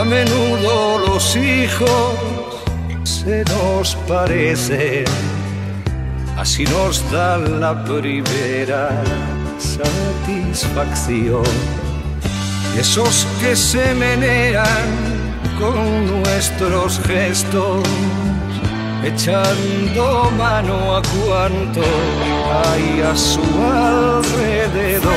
menudo los hijos se nos parecen, así nos dan la primera satisfacción. Esos que se menean con nuestros gestos, echando mano a cuanto hay a su alrededor.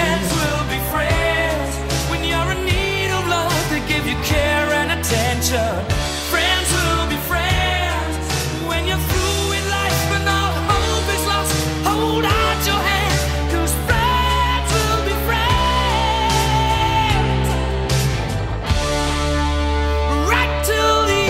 Friends will be friends when you're through with life and all hope is lost. Hold out your hand, 'cause friends will be friends right till the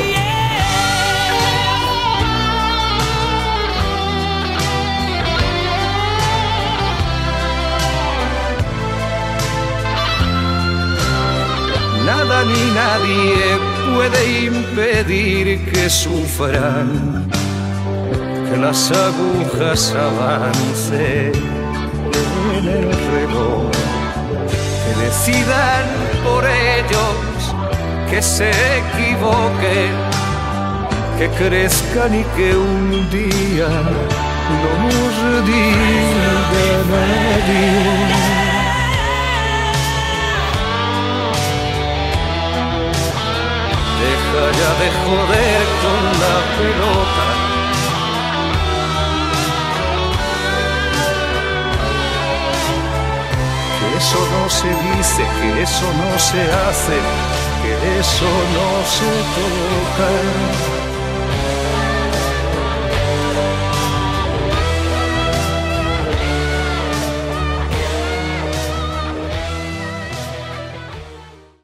end. Nada ni nadie puede impedir que sufran, que las agujas avancen en el reloj, que decidan por ellos, que se equivoquen, que crezcan y que un día no nos diga nadie. Deja ya de joder con la pelota. Que eso no se dice, que eso no se hace, que eso no se toca.